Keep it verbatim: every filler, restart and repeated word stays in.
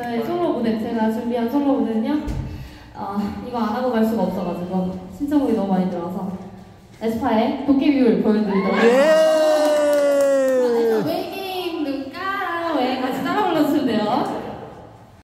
저의 솔로 무대, 제가 준비한 솔로 무대는요. 어, 이거 안 하고 갈 수가 없어가지고 신청곡이 너무 많이 들어와서 에스파의 도깨비율 보여드리도록 하겠습니다.